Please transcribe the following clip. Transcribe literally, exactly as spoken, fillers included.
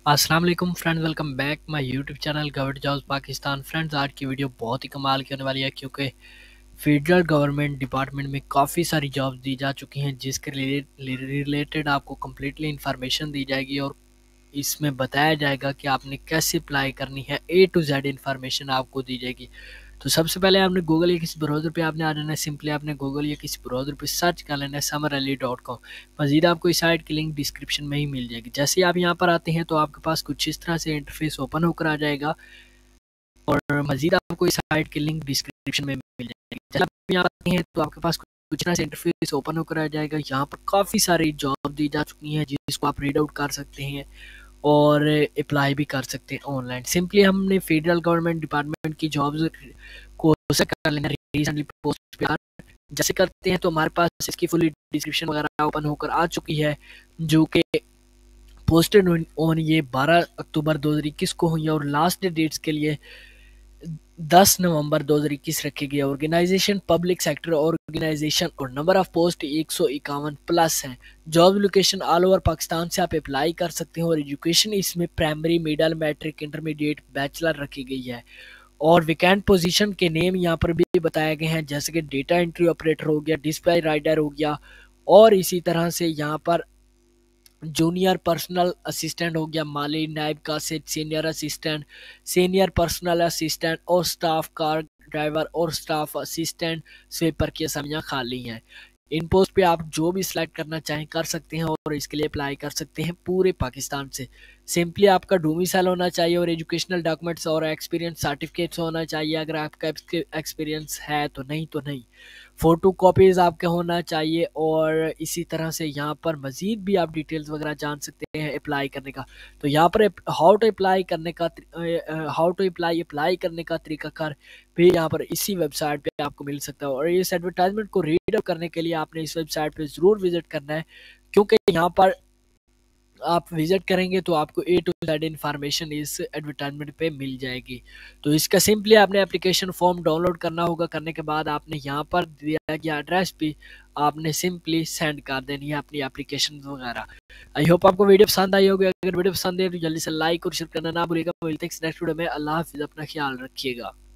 अस्सलाम वालेकुम friends, welcome back my YouTube channel government jobs Pakistan. Friends, आज की वीडियो बहुत ही कमाल की होने वाली है क्योंकि फेडरल गवर्नमेंट डिपार्टमेंट में काफ़ी सारी जॉब्स दी जा चुकी हैं जिसके रिलेटेड आपको कम्प्लीटली इंफॉर्मेशन दी जाएगी और इसमें बताया जाएगा कि आपने कैसे अप्लाई करनी है। ए टू जेड इंफॉर्मेशन आपको दी जाएगी। तो सबसे पहले आपने गूगल या किसी ब्राउज़र पे आपने आ जाना है। सिंपली आपने गूगल या किसी ब्राउज़र पे सर्च कर लेना है समर अली डॉट कॉम। मज़ीद आपको इस साइट की लिंक डिस्क्रिप्शन में ही मिल जाएगी। जैसे ही आप यहाँ पर आते हैं तो आपके पास कुछ इस तरह से इंटरफेस ओपन होकर आ जाएगा और मज़ीद आपको इस साइट की लिंक डिस्क्रिप्शन में मिल जाएगी। जब आप यहाँ आते हैं तो आपके पास कुछ तरह से इंटरफेस ओपन होकर आ जाएगा। यहाँ पर काफ़ी सारी जॉब दी जा चुकी हैं जिसको आप रीड आउट कर सकते हैं और अप्लाई भी कर सकते हैं ऑनलाइन। सिंपली हमने फेडरल गवर्नमेंट डिपार्टमेंट की जॉब्स को सेलेक्ट कर लेना रिसेंटली पोस्ट पे। जैसे करते हैं तो हमारे पास इसकी फुल डिस्क्रिप्शन वगैरह ओपन होकर आ चुकी है जो कि पोस्टेड ऑन ये बारह अक्टूबर दो हज़ार इक्कीस को हुई है और लास्ट डेट्स के लिए दस नवंबर दो हज़ार इक्कीस रखी गई है। ऑर्गेनाइजेशन पब्लिक सेक्टर ऑर्गेनाइजेशन और नंबर ऑफ पोस्ट एक सौ इक्यावन प्लस हैं। Job location all over Pakistan से आप अप्लाई कर सकते हैं और एजुकेशन इसमें primary, middle, matric, intermediate, bachelor रखी गई है। और वैकेंट पोजीशन के नेम यहाँ पर भी बताए गए हैं जैसे कि डेटा एंट्री ऑपरेटर हो गया, डिस्प्ले राइडर हो गया और इसी तरह से यहाँ पर जूनियर पर्सनल असिस्टेंट हो गया, माली नायब कासिद, senior assistant, senior personal assistant और स्टाफ कार ड्राइवर और स्टाफ असिस्टेंट स्वीपर की असामियाँ खाली हैं। इन पोस्ट पे आप जो भी सिलेक्ट करना चाहें कर सकते हैं और इसके लिए अप्लाई कर सकते हैं पूरे पाकिस्तान से। सिंपली आपका डोमिसाइल होना चाहिए और एजुकेशनल डॉक्यूमेंट्स और एक्सपीरियंस सर्टिफिकेट्स होना चाहिए। अगर आपका एक्सपीरियंस है तो, नहीं तो नहीं। फ़ोटो कॉपीज़ आपके होना चाहिए और इसी तरह से यहाँ पर मज़ीद भी आप डिटेल्स वगैरह जान सकते हैं अप्लाई करने का। तो यहाँ पर हाउ टू अप्लाई करने का हाउ टू अप्लाई अप्लाई करने का तरीकाकार भी यहाँ पर इसी वेबसाइट पे आपको मिल सकता है। और इस एडवर्टाइजमेंट को रीड आउट करने के लिए आपने इस वेबसाइट पे ज़रूर विज़िट करना है क्योंकि यहाँ पर आप विजिट करेंगे तो आपको ए टू जेड इन्फॉर्मेशन इस एडवर्टाइजमेंट पे मिल जाएगी। तो इसका सिंपली आपने एप्लीकेशन फॉर्म डाउनलोड करना होगा। करने के बाद आपने यहाँ पर दिया गया एड्रेस पे आपने सिंपली सेंड कर देनी है अपनी एप्लीकेशन वगैरह। आई होप आपको वीडियो पसंद आई होगी। अगर वीडियो पसंद है तो जल्दी से लाइक और शेयर करना ना भूलिएगा। मिलते हैं नेक्स्ट वीडियो में। अल्लाह हाफिज़, अपना ख्याल रखिएगा।